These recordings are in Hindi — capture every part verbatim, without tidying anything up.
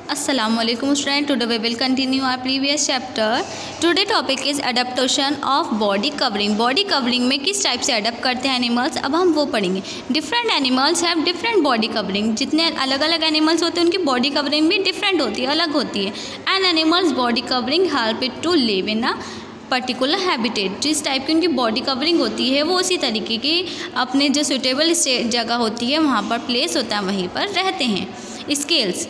Assalamualaikum student. Today we will continue our previous chapter. Today topic is adaptation of body covering. Body covering में किस टाइप से अडेप्ट करते हैं एनिमल्स, अब हम वो पढ़ेंगे. Different animals have different body covering. जितने अलग अलग एनिमल्स होते हैं उनकी बॉडी कवरिंग भी डिफरेंट होती है, अलग होती है. And animals body covering help it to live in a particular habitat. जिस टाइप की उनकी बॉडी कवरिंग होती है वो उसी तरीके की अपने जो सुटेबल जगह होती है वहाँ पर प्लेस होता है, वहीं पर रहते हैं. Scales.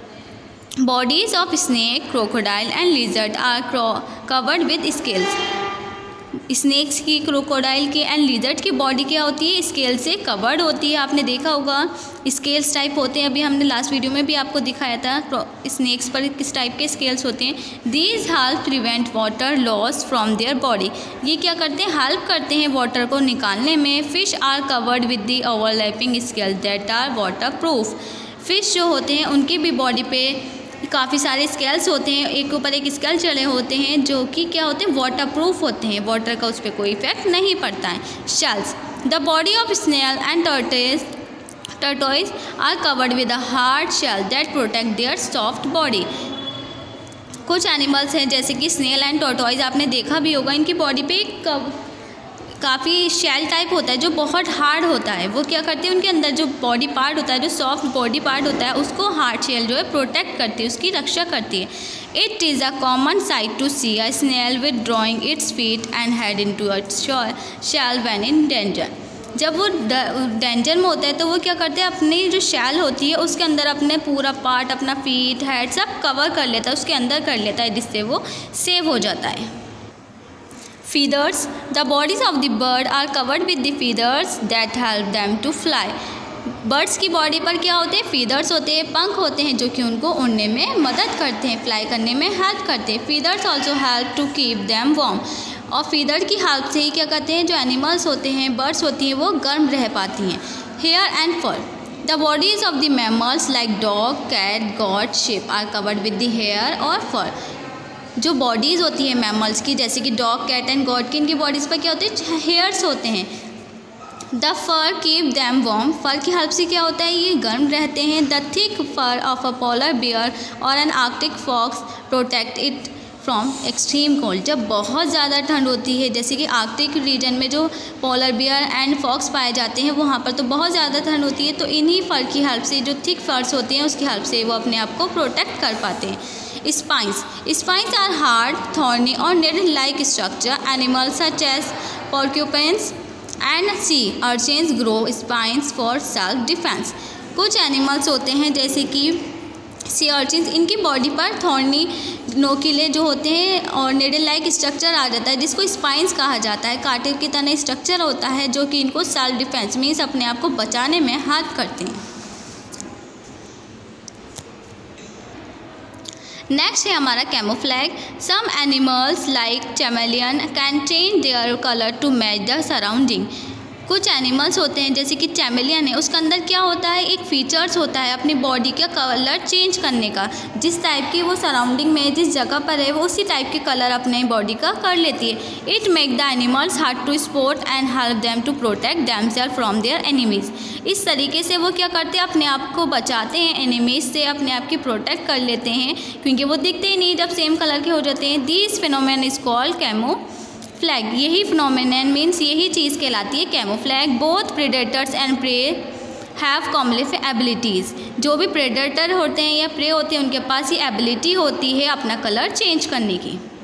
Bodies of snake, crocodile and lizard are covered with scales. Snakes की, क्रोकोडाइल की एंड लिजर्ड की बॉडी क्या होती है, स्केल से कवर्ड होती है. आपने देखा होगा स्केल्स टाइप होते हैं, अभी हमने लास्ट वीडियो में भी आपको दिखाया था स्नैक्स पर किस टाइप के स्केल्स होते हैं. These help prevent water loss from their body. ये क्या करते हैं, हेल्प करते हैं वाटर को निकालने में. Fish are covered with the overlapping scale that are water proof. Fish जो होते हैं उनकी भी बॉडी पे काफ़ी सारे स्केल्स होते हैं, एक ऊपर एक स्केल चढ़े होते हैं जो कि क्या होते हैं, वाटर प्रूफ होते हैं. वाटर का उस पर कोई इफेक्ट नहीं पड़ता है. Shells. The body of snail and tortoise tortoise are covered with a hard shell that protect their soft body. कुछ एनिमल्स हैं जैसे कि स्नेल एंड टर्टोइज, आपने देखा भी होगा, इनकी बॉडी पे एक काफ़ी शेल टाइप होता है जो बहुत हार्ड होता है. वो क्या करते हैं, उनके अंदर जो बॉडी पार्ट होता है, जो सॉफ्ट बॉडी पार्ट होता है, उसको हार्ड शेल जो है प्रोटेक्ट करती है, उसकी रक्षा करती है. It is a common sight to see a snail with drawing its feet and head into its shell when in danger. जब वो डेंजर में होता है तो वो क्या करते हैं, अपनी जो शैल होती है उसके अंदर अपने पूरा पार्ट, अपना फीट, हेड सब कवर कर लेता है, उसके अंदर कर लेता है, जिससे वो सेव हो जाता है. Feathers. The bodies of the bird are covered with the feathers that help them to fly. Birds की बॉडी पर क्या होते हैं, फीदर्स होते हैं, पंख होते हैं जो कि उनको उड़ने में मदद करते हैं, फ्लाई करने में हेल्प करते हैं. Feathers also help to keep them warm. और फीदर की हेल्प से ही क्या करते हैं, जो एनिमल्स होते हैं, बर्ड्स होती हैं, वो गर्म रह पाती हैं. Hair and fur. The bodies of the mammals like dog, cat, goat, sheep are covered with the hair और फर. जो बॉडीज़ होती है मैमल्स की, जैसे कि डॉग, कैट एंड गॉट की, इनकी बॉडीज़ पर क्या होते हैं, हेयर्स होते हैं. The fur keep them warm. Fur की हेल्प से क्या होता है, ये गर्म रहते हैं. The thick fur of a polar bear और an arctic fox protect it from extreme cold. जब बहुत ज़्यादा ठंड होती है, जैसे कि आर्कटिक रीजन में जो पोलर बियर एंड फॉक्स पाए जाते हैं वहाँ पर तो बहुत ज़्यादा ठंड होती है, तो इन्हीं फर की हेल्प से, जो थिक फर्स होती हैं उसकी हेल्प से वो अपने आप को प्रोटेक्ट कर पाते हैं. Spines. Spines are hard, thorny or needle-like structure. Animals such as porcupines and sea urchins grow spines for self-defense. कुछ एनिमल्स होते हैं जैसे कि सी अर्चिन्स, इनकी बॉडी पर थॉर्नी, नोकीले जो होते हैं और नेडल लाइक स्ट्रक्चर आ जाता है जिसको स्पाइंस कहा जाता है. कांटे की तरह स्ट्रक्चर होता है जो कि इनको सेल्फ डिफेंस मीन्स अपने आप को बचाने में हेल्प करते हैं. नेक्स्ट है हमारा camouflage. Some animals like chameleon can change their colour to match the surrounding. कुछ एनिमल्स होते हैं जैसे कि चैमेलियन है, उसके अंदर क्या होता है, एक फीचर्स होता है अपनी बॉडी का कलर चेंज करने का. जिस टाइप की वो सराउंडिंग में जिस जगह पर है वो उसी टाइप के कलर अपने बॉडी का कर लेती है. It make the animals hard to spot and help them to protect themself from their enemies. इस तरीके से वो क्या करते हैं, अपने आप को बचाते हैं एनिमीज़ से, अपने आप की प्रोटेक्ट कर लेते हैं क्योंकि वो दिखते ही नहीं जब सेम कलर के हो जाते हैं. This phenomenon is called camouflage. यही फिनोमेनन मीन्स यही चीज़ कहलाती है camouflage. Both predators and prey have camouflage abilities. जो भी प्रेडेटर होते हैं या प्रे होते हैं उनके पास ये एबिलिटी होती है अपना कलर चेंज करने की.